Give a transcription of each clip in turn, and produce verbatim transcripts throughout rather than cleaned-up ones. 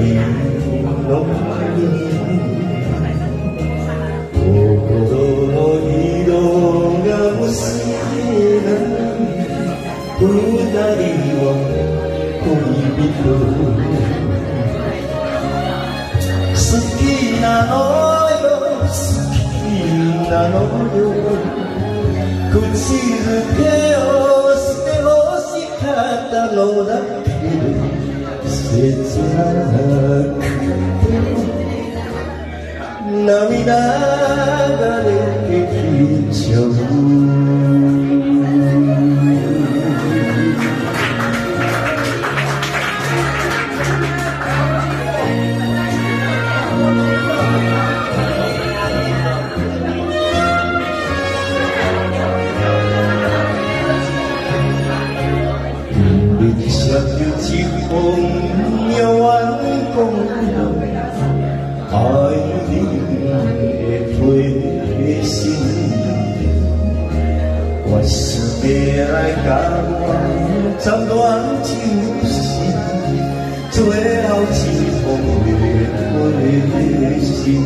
の心の色が結べない二人は恋人好きなのよ好きなのよ口づけをして欲しかったのだけど切なくて涙が出てきちゃうchỉ không nhiều anh không đâu ai đi để thuê xin qua sự bề ai cả trong đoán chim xin chuối áo chỉ không về thuê xin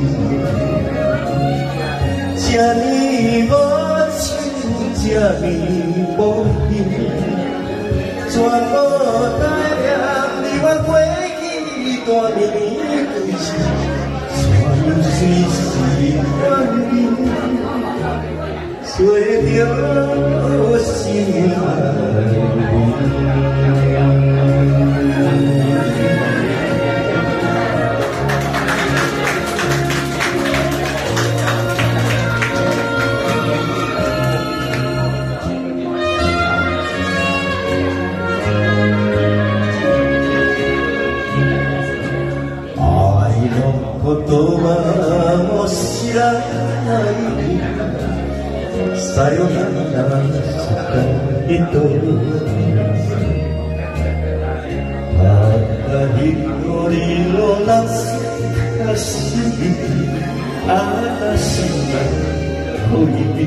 cha đi bó chim cha đi bó đi全部代表你我过去大年对视，全随时光阴，随着心来。言葉も知らないさよならした人たった一人の懐かしい嵐な恋人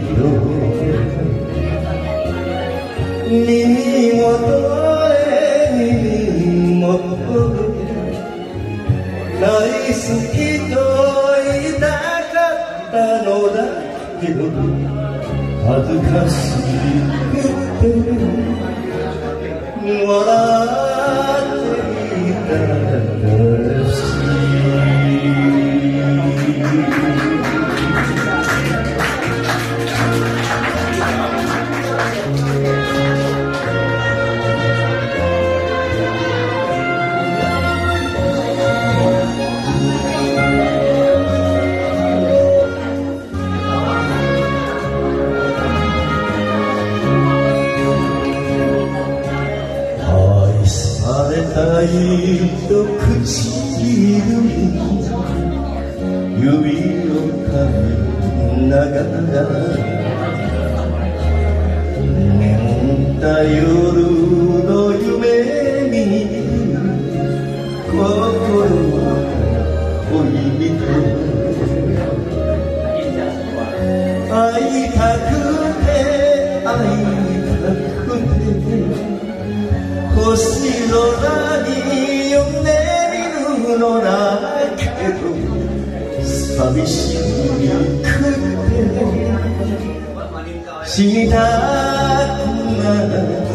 耳元へ耳元へ大好きと言いたかったのだけど恥ずかしくて笑っていたらし愛と唇に指を噛みながら眠った夜の夢に心は恋人会いたくて会いたくて星空に呼んでみるのだけど寂しくて死にたくない